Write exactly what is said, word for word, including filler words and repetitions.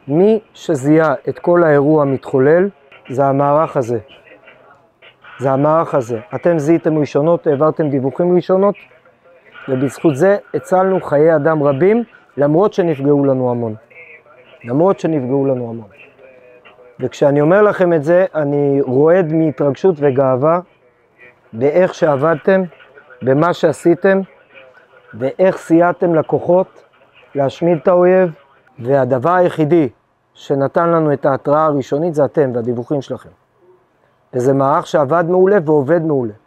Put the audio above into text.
מי שזיהה את כל האירוע המתחולל זה המערך הזה. זה המערך הזה. אתם זיהיתם ראשונות, העברתם דיווחים ראשונות, ובזכות זה הצלנו חיי אדם רבים, למרות שנפגעו לנו המון. למרות שנפגעו לנו המון. וכשאני אומר לכם את זה, אני רועד מהתרגשות וגאווה באיך שעבדתם, במה שעשיתם, ואיך סייעתם לכוחות להשמיד את האויב, והדבר היחידי שנתן לנו את ההתראה הראשונית זה אתם והדיווחים שלכם. וזה מערך שעבד מעולה ועובד מעולה.